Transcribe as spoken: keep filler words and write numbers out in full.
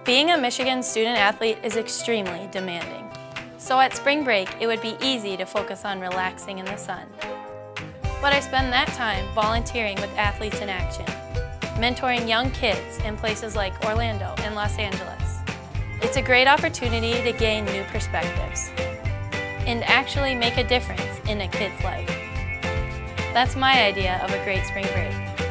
Being a Michigan student athlete is extremely demanding. So at spring break, it would be easy to focus on relaxing in the sun. But I spend that time volunteering with Athletes in Action, mentoring young kids in places like Orlando and Los Angeles. It's a great opportunity to gain new perspectives and actually make a difference in a kid's life. That's my idea of a great spring break.